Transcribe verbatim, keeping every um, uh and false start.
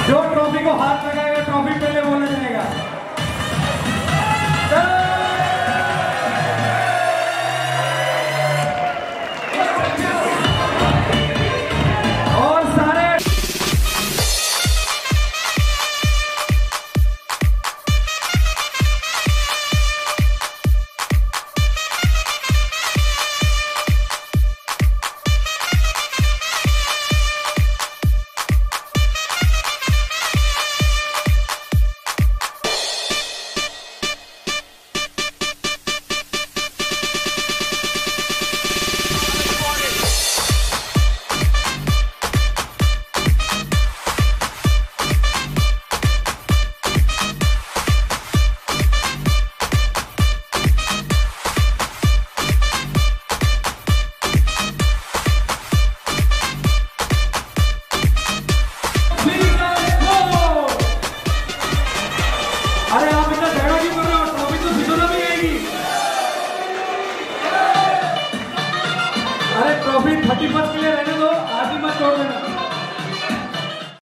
जो ट्रॉफी को हाथ लगाएगा ट्रॉफी पहले बोला जाएगा। और सारे अरे आप इतना झगड़ा क्यों कर रहे हो? ट्रॉफी तो शिशोदा में आएगी। अरे ट्रॉफी थर्टी फर्स्ट के लिए रहने दो, आज ही मत छोड़ देना।